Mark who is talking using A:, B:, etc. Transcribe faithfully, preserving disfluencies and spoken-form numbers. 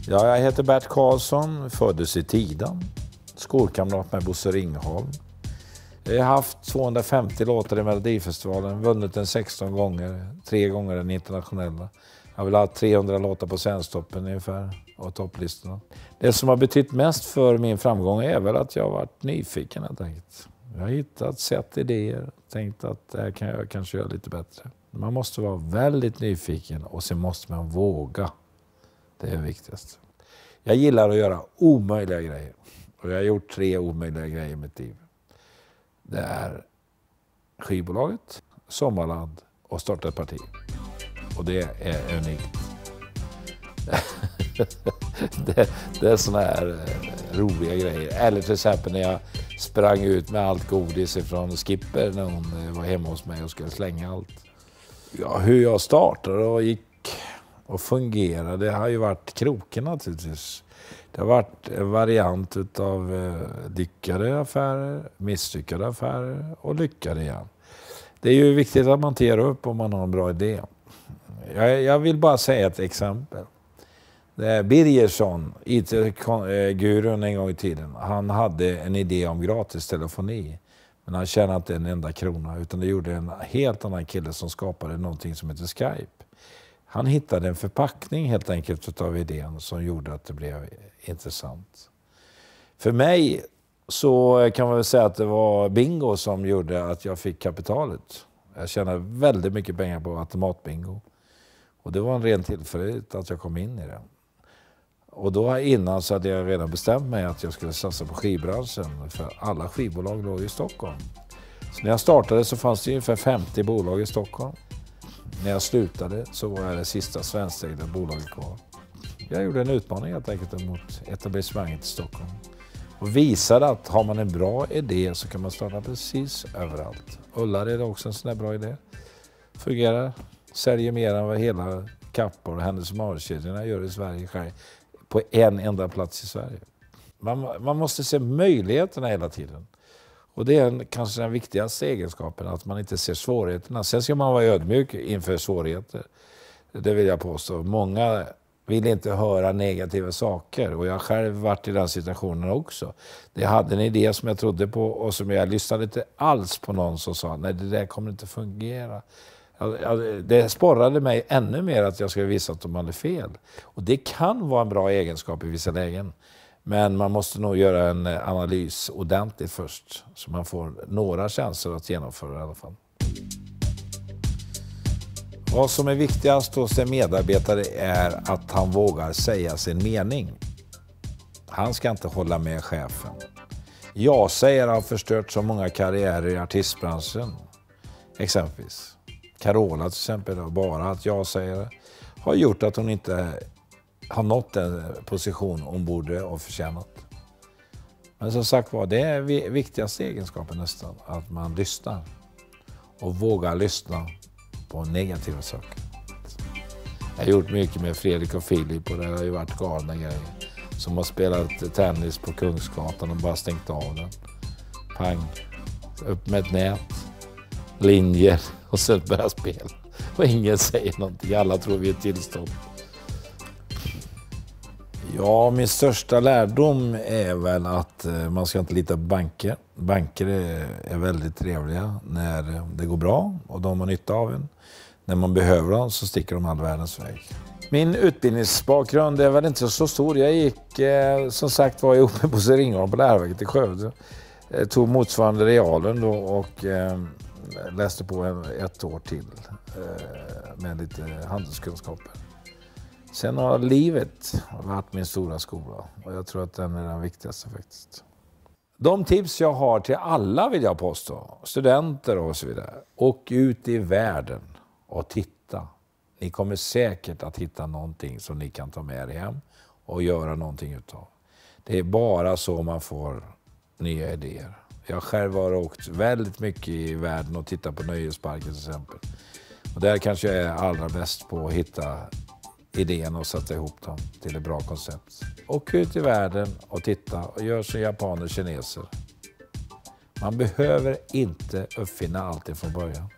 A: Ja, jag heter Bert Karlsson, föddes i Tidan, skolkamrat med Bosse Ringholm. Jag har haft tvåhundrafemtio låtar i Melodifestivalen, vunnit den sexton gånger, tre gånger den internationella. Jag har väl haft trehundra låtar på Svensktoppen ungefär och topplistorna. Det som har betytt mest för min framgång är väl att jag har varit nyfiken helt enkelt. Jag har hittat, sett idéer, tänkt att det här kan jag kanske göra lite bättre. Man måste vara väldigt nyfiken och sen måste man våga. Det är viktigast. Jag gillar att göra omöjliga grejer. Och jag har gjort tre omöjliga grejer i mitt liv. Det är skivbolaget, Sommarland och starta ett parti. Och det är unikt. det, det är såna här roliga grejer. Eller till exempel när jag sprang ut med allt godis ifrån Skipper när hon var hemma hos mig och skulle slänga allt. Ja, hur jag startade och gick och fungerade, det har ju varit kroken naturligtvis. Det har varit en variant av eh, lyckade affärer, misslyckade affärer och lyckade igen. Det är ju viktigt att man ger upp om man har en bra idé. Jag, jag vill bara säga ett exempel. Det är Birgersson, I T-gurun en gång i tiden, han hade en idé om gratis telefoni. Men han tjänade inte en enda krona, utan det gjorde en helt annan kille som skapade någonting som heter Skype. Han hittade en förpackning helt enkelt av idén som gjorde att det blev intressant. För mig så kan man väl säga att det var bingo som gjorde att jag fick kapitalet. Jag tjänade väldigt mycket pengar på automatbingo. Och det var en ren tillfällighet att jag kom in i det. Och då innan så hade jag redan bestämt mig att jag skulle satsa på skivbranschen. För alla skivbolag låg i Stockholm. Så när jag startade så fanns det ungefär femtio bolag i Stockholm. När jag slutade så var jag det sista svenskägda bolaget kvar. Jag gjorde en utmaning helt enkelt mot etablissemanget i Stockholm. Och visade att har man en bra idé så kan man starta precis överallt. Ullared är också en sån här bra idé. Fungerar. Säljer mer än vad hela Kappor och Hennes och Mauritz-kedjorna gör i Sverige själv. På en enda plats i Sverige. Man, man måste se möjligheterna hela tiden. Och det är en, kanske den viktigaste egenskapen, att man inte ser svårigheterna. Sen ska man vara ödmjuk inför svårigheter. Det vill jag påstå. Många vill inte höra negativa saker. Och jag har själv varit i den situationen också. Jag hade en idé som jag trodde på och som jag lyssnade inte alls på någon som sa nej, det där kommer inte fungera. Det sporrade mig ännu mer att jag skulle visa att de hade fel. Och det kan vara en bra egenskap i vissa lägen. Men man måste nog göra en analys ordentligt först. Så man får några chanser att genomföra i alla fall. Vad som är viktigast hos en medarbetare är att han vågar säga sin mening. Han ska inte hålla med chefen. Jag säger har förstört så många karriärer i artistbranschen. Exempelvis. Carola till exempel, bara att jag säger har gjort att hon inte har nått den position hon borde ha förtjänat. Men som sagt var, det är viktigaste egenskapen nästan, att man lyssnar och vågar lyssna på negativa saker. Jag har gjort mycket med Fredrik och Filip och det har ju varit galna grejer. Som har spelat tennis på Kungsgatan och bara stängt av den. Pang, upp med ett nät, linjer och sen börjar spela. Och ingen säger någonting, alla tror vi är tillstånd. Ja, min största lärdom är väl att man ska inte lita på banker. Banker är väldigt trevliga när det går bra och de har nytta av en. När man behöver dem så sticker de all världens väg. Min utbildningsbakgrund är väl inte så stor. Jag gick som sagt var ihop med Bosse Ringholm på Läroverket i Skövde. Jag tog motsvarande realen då och läste på ett år till med lite handelskunskaper. Sen har livet varit min stora skola och jag tror att den är den viktigaste faktiskt. De tips jag har till alla vill jag påstå, studenter och så vidare. Åk ut i världen och titta. Ni kommer säkert att hitta någonting som ni kan ta med er hem och göra någonting utav. Det är bara så man får nya idéer. Jag själv har åkt väldigt mycket i världen och tittat på nöjesparker till exempel. Och där kanske jag är allra bäst på att hitta idén och sätta ihop dem till ett bra koncept. Åk ut i världen och titta och gör som japaner och kineser. Man behöver inte uppfinna allt från början.